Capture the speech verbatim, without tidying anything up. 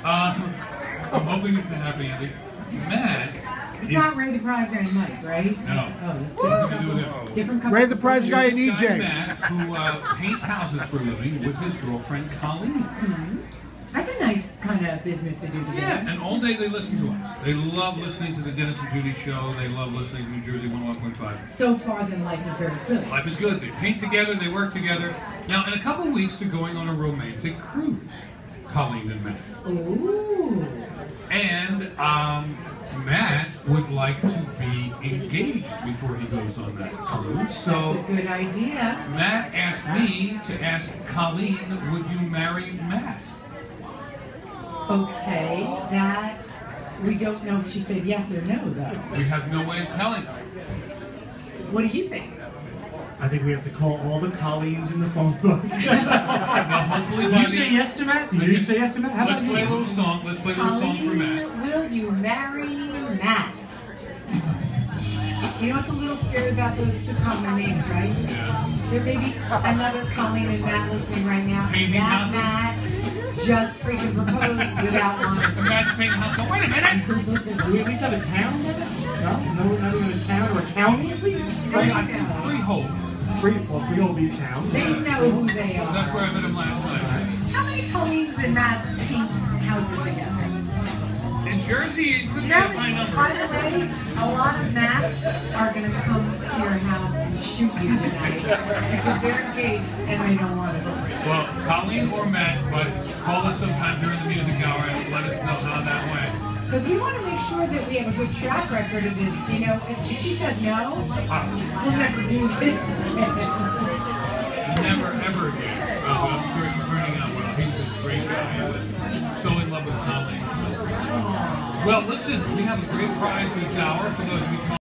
Uh, I'm hoping it's a happy ending. Matt. It's not Ray the Prize Guy and Mike, right? No. Oh, that's Nothing to do with it. different couple. Ray the Prize Guy and E This guy, J. Matt, who uh, paints houses for a living with his girlfriend Colleen. Mm-hmm. That's a nice kind of business to do together. Yeah, and all day they listen to us. They love listening to the Dennis and Judi show. They love listening to New Jersey one oh one point five. So far, then life is very good. Life is good. They paint together. They work together. Now, in a couple of weeks, they're going on a romantic cruise, Colleen and Matt. Ooh. And um, Matt would like to be engaged before he goes on that cruise. So That's a good idea. Matt asked me to ask Colleen, would you marry Matt? Okay, that we don't know if she said yes or no, though. We have no way of telling. What do you think? I think we have to call all the Colleens in the phone book. Well, hopefully Did by you the- say yes to Matt? Did you say yes to Matt? How Let's about play a you? little song. Let's play a little song for Matt. Colleen, will you marry Matt? You know what's a little scary about those two common names, right? Yeah. There may be another Colleen and Matt listening right now. Painting That houses? Matt just freaking proposed without The one. Matt's painting house. Wait a minute! Do we at least have a town? No, no, not even a town or a county at least. Free, I think Freehold. Free, well, Freehold be a town. They know who they are. That's where I met him last night. How many Colleens and Matts paint houses together? In Jersey, it could You be know, a high number. by the way, a lot of Matts are going to come to your house and shoot you tonight because they're engaged and they don't want to go. Well, Colleen or Matt, but call us sometime during the music hour and let us know how that went. Because we want to make sure that we have a good track record of this. You know, if, if she says no, we'll never do this. Never, ever again. Uh, but I'm sure it's turning out well. He's a great guy. So in love with Colleen. Well, listen, we have a great prize this hour for those of you